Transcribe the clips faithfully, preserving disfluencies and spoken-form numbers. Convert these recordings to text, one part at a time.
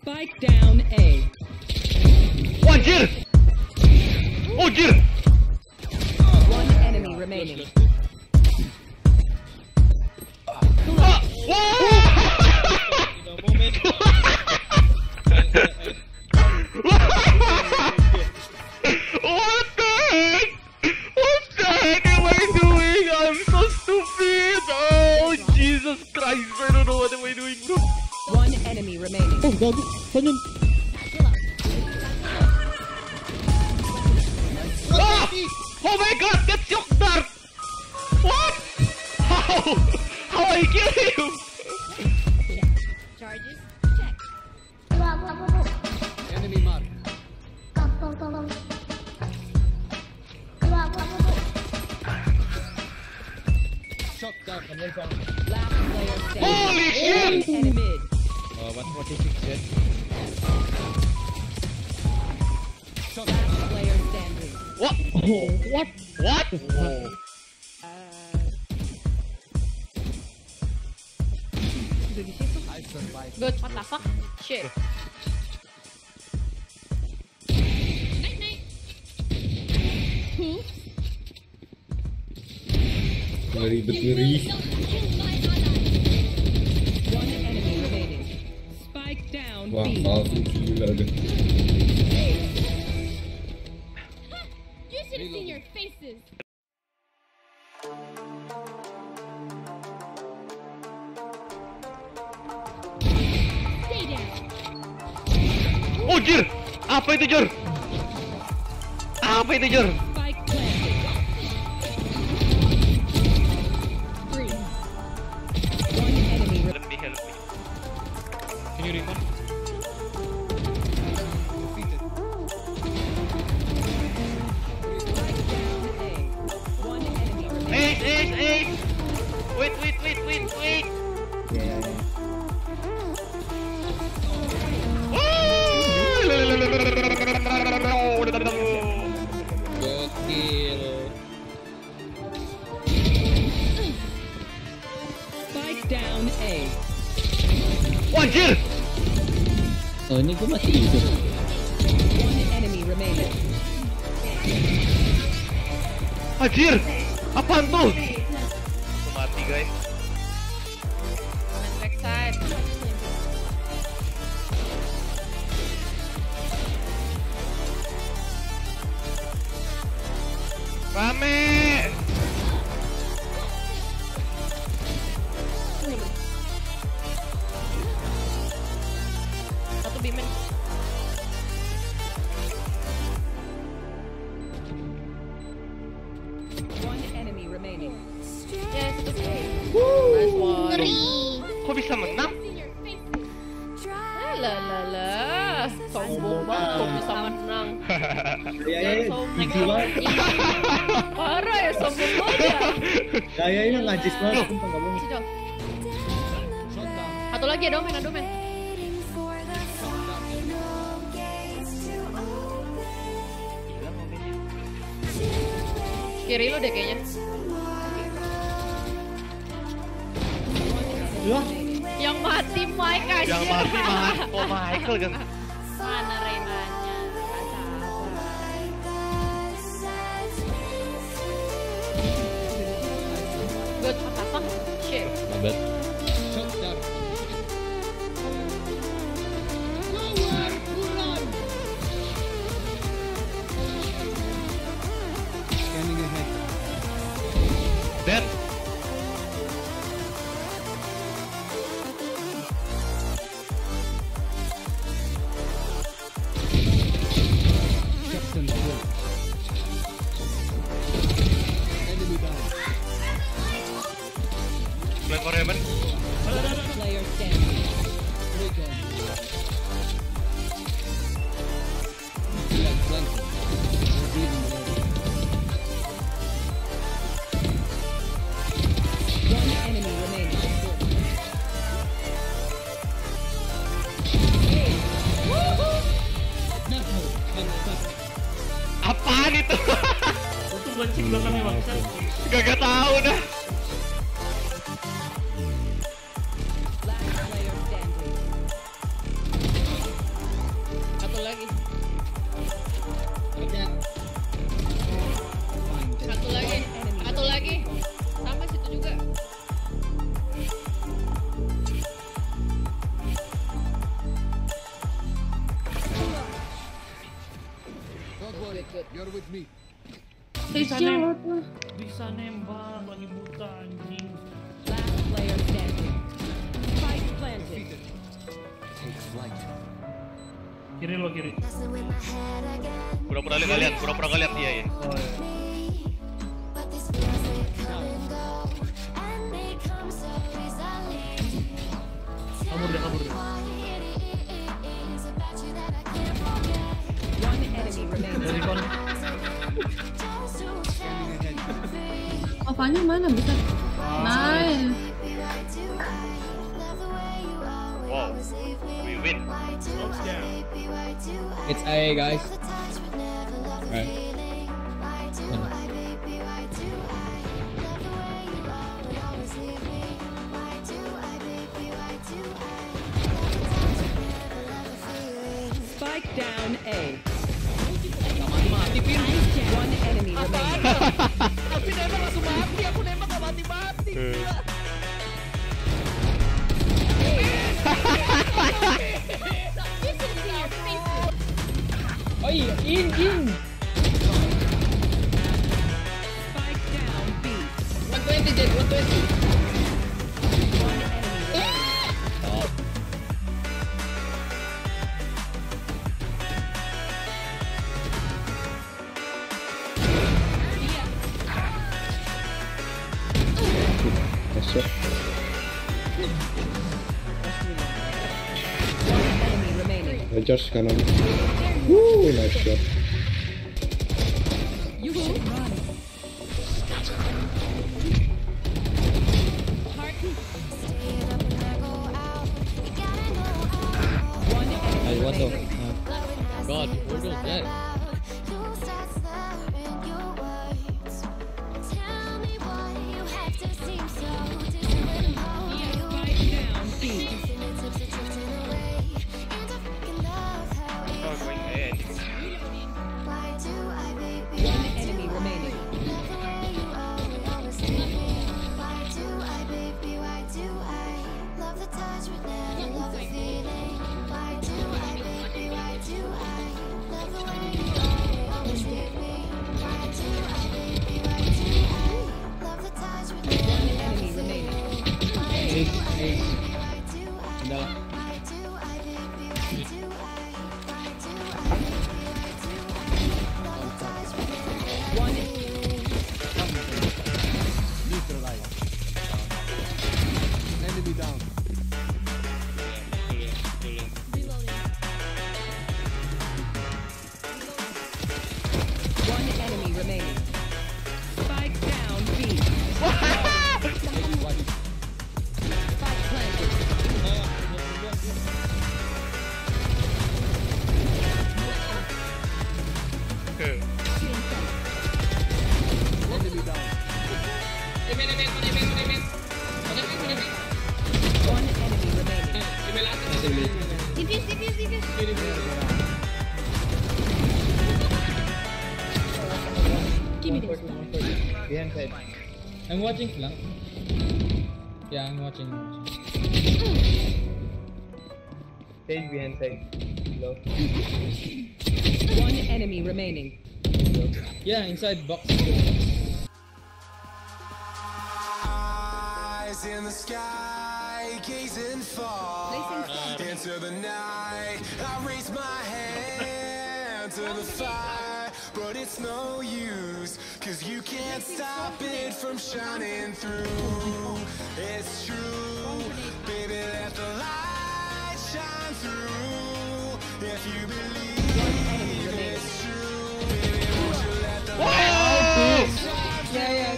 Spike down A. Wajir! Wajir! One enemy remaining. Ah, wah! What the heck? What the heck am I doing? I'm so stupid! Oh, Jesus Christ! I don't know what am I doing, bro. One enemy remaining. Oh, gago. Saan yun? Ah! Oh my God! That's your dart! What? How? How I kill him? Charges check. Enemy mark. Shot down. Last player standing. Holy shit! And mid. Uh, one forty-six jet. Shot. Last player standing. What? Oh, what? What? Oh. I survived. Good. What the fuck? Shit. Night night. Ngeri-ngeri. One enemy remaining. Spike down Wah, B. palsu gila deh. You should have seen your faces. Stay down. Oh, Jir! Apa itu, Jor? Apa itu, Jor? Spike planted. Three. One enemy remaining. Help me, help me. Can you recon? Defeated. Spike down A. One enemy remaining. Ace, ace, ace! Wait, wait, wait, wait, wait! Ya, ya, ya. Gokil. Spike down A. Wajir! Oh, ini gue masih hidup. One enemy remaining. Wajir! Apaan tuh? Aku mati, guys. Backside. Rame! Satu bimen. One enemy remaining. Yes, it's okay. Nice one. Ngeri. Kok bisa menang? See your faces. Lah lah lah. Sombong banget kok bisa menang. Ya ya ya, gigi banget. Parah ya sombong banget. Ya ya ya, ngajis banget sumpah enggak bohong. Sijol. Satu lagi ya domen, ada domen. Kiri lu deh kayaknya. Lah, Yang mati Mike aja. Yang mati mah oh Michael kan. Mana Renanya? Good, what the fuck? Shit. My bad. Shot down. Scanning ahead. Dead. Captain kill. Enemy down. Plan for heaven. Player standing. Recon. Flag planted. Revealing the area. One enemy remaining. Now, fantastic. Apaan itu? Itu bacing belakangnya bangsa. Gak tahu dah. Last player standing. You're with me. Bisa, Stage-nya nem lo tuh. bisa nembak lagi buta anjing. Last player standing. Spike planted. Kiri lo kiri. Pura-pura kalian lihat, pura-pura kalian lihat dia ya. Oh iya. Kabur deh, kabur deh. One enemy remaining. Dari kon. Apanya mana bisa? Nice. Wow, we win. It's A guys. Right. Spike down A. One enemy remaining. Tapi nembak langsung mati, aku nembak gak mati-mati. Oh iya, in in. Spike down B. one twenty Jet, one twenty. One enemy remaining. One enemy remaining. Just kanan. Woo, nice shot. You should run. One enemy What the? remaining. God, where do that? Spike down B. Oh, going ahead. One enemy remaining. One enemy remaining. Ace, ace. Udah. One Neutralized. Enemy down. one enemy remaining. Spike down B. Spike planted. Enemy down. One enemy remaining. Tipis, tipis, tipis. Give me this. Behind side. I'm watching flank. Yeah, I'm watching. Stage behind side. Low. One enemy remaining. Yeah, inside box. Eyes in the sky, gazing far into the night. I raise my hand to the fire, but it's no use, cause you can't stop it from shining through. It's true, baby, let the light shine through. If you believe it's true, baby, won't you let the light shine through? Yeah, yeah.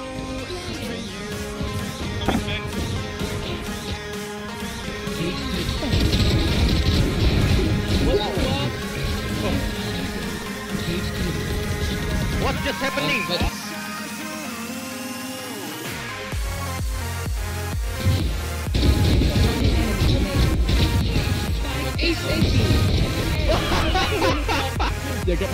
What's just happening? Ace, ace. Jaga.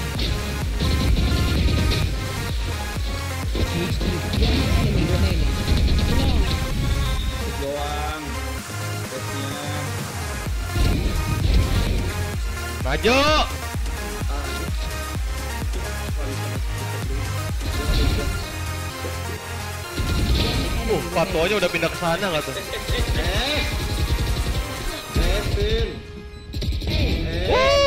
One enemy remaining. Maju. Uh, patonya udah pindah ke sana nggak tuh? Eh, Devin. Eh, Wuh.